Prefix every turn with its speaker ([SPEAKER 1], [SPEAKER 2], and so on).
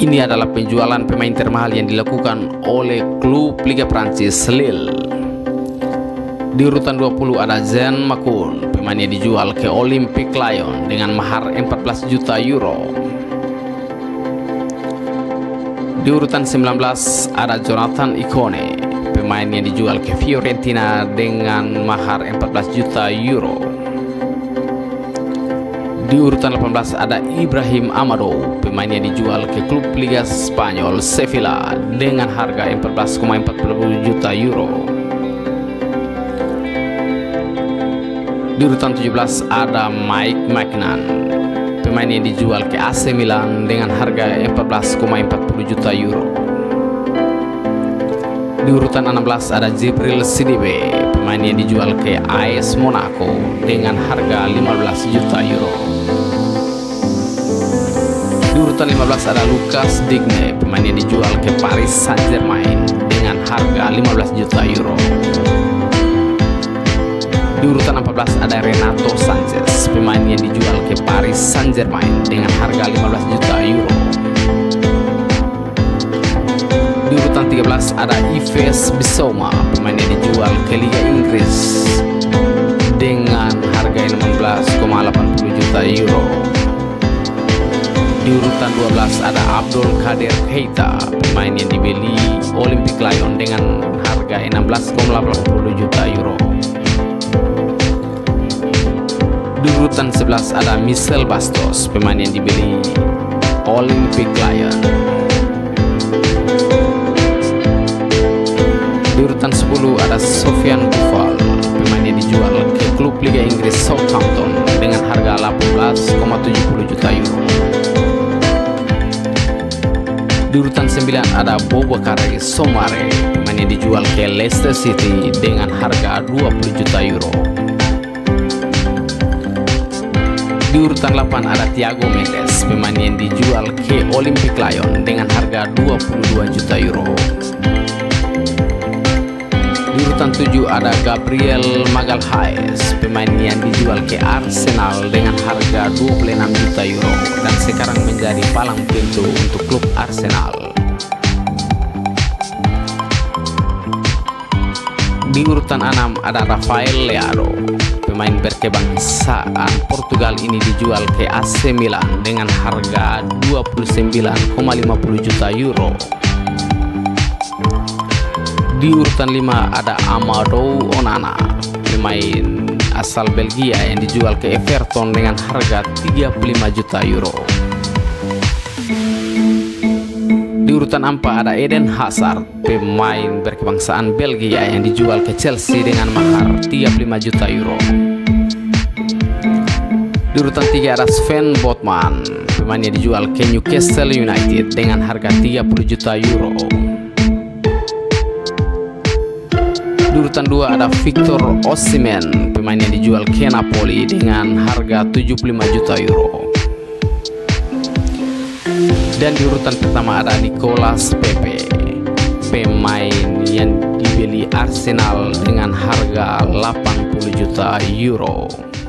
[SPEAKER 1] Ini adalah penjualan pemain termahal yang dilakukan oleh klub Liga Prancis Lille. Di urutan 20 ada Jean Makoun, pemain yang dijual ke Olympique Lyon dengan mahar 14 juta euro. Di urutan 19 ada Jonathan Ikone, pemain yang dijual ke Fiorentina dengan mahar 14 juta euro. Di urutan 18 ada Ibrahim Amado, pemain yang dijual ke klub Liga Spanyol Sevilla dengan harga 14,40 juta euro. Di urutan 17 ada Mike Maignan, pemain yang dijual ke AC Milan dengan harga 14,40 juta euro. Di urutan 16 ada Djibril Sidibe, pemain yang dijual ke AS Monaco dengan harga 15 juta euro. Di urutan 15 ada Lucas Digne, pemain yang dijual ke Paris Saint-Germain dengan harga 15 juta euro. Di urutan 14 ada Renato Sanchez, pemain yang dijual ke Paris Saint-Germain dengan harga 15 juta euro. Di urutan 13 ada Yves Bissouma, pemain yang dijual ke Liga Inggris dengan harga 16,80 juta euro. Di urutan 12 ada Abdul Kader Keita, pemain yang dibeli Olympique Lyon dengan harga 16,80 juta euro. Di urutan 11 ada Michel Bastos, pemain yang dibeli Olympique Lyon. Di urutan 10 ada Sofiane Boufal, pemain yang dijual ke klub Liga Inggris Southampton dengan harga 18,70 juta euro. Di urutan 9 ada Boubakary Soumare, pemain yang dijual ke Leicester City dengan harga 20 juta euro. Di urutan 8 ada Thiago Mendes, pemain yang dijual ke Olympique Lyon dengan harga 22 juta euro. Di urutan 7 ada Gabriel Magalhaes, pemain yang dijual ke Arsenal dengan harga 26 juta euro dan sekarang menjadi palang pintu untuk klub Arsenal. Di urutan 6 ada Rafael Leao, pemain berkebangsaan Portugal ini dijual ke AC Milan dengan harga 29,50 juta euro. Di urutan 5 ada Amadou Onana, pemain asal Belgia yang dijual ke Everton dengan harga 35 juta euro. Di urutan 4 ada Eden Hazard, pemain berkebangsaan Belgia yang dijual ke Chelsea dengan mahar 35 juta euro. Di urutan 3 ada Sven Botman, pemain yang dijual ke Newcastle United dengan harga 30 juta euro. Di urutan 2 ada Victor Osimhen, pemain yang dijual ke Napoli dengan harga 75 juta euro. Dan di urutan pertama ada Nicolas Pepe, pemain yang dibeli Arsenal dengan harga 80 juta euro.